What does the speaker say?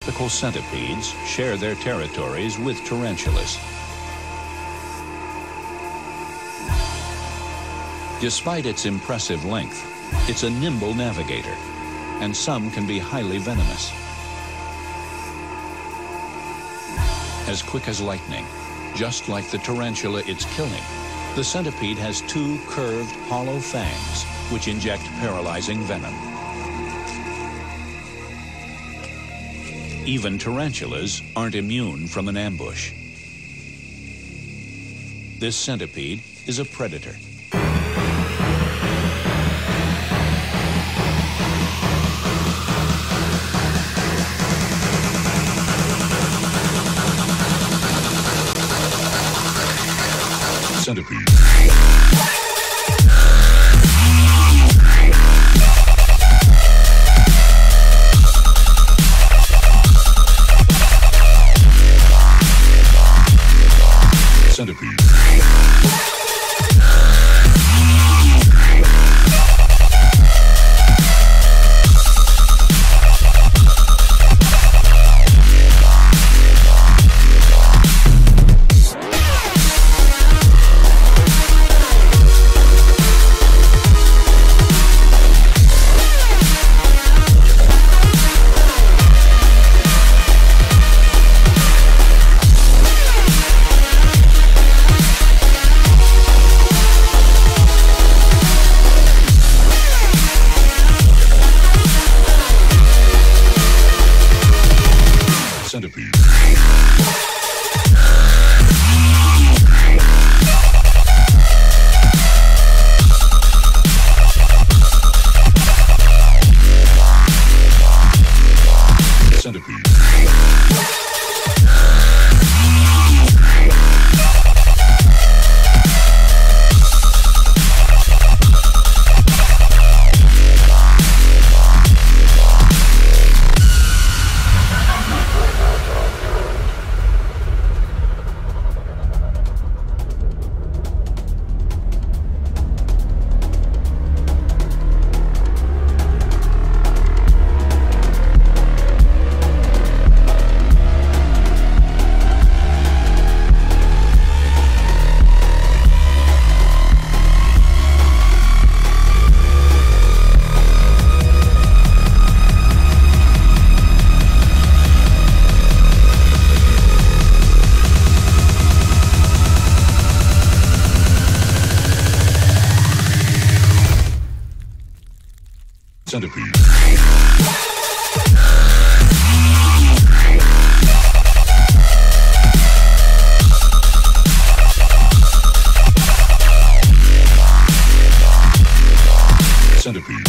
tropical centipedes share their territories with tarantulas. Despite its impressive length, it's a nimble navigator, and some can be highly venomous. As quick as lightning, just like the tarantula it's killing, the centipede has two curved, hollow fangs which inject paralyzing venom. Even tarantulas aren't immune from an ambush. This centipede is a predator. Centipede. Centipede. Centipede. Centipede. Centipede. Centipede.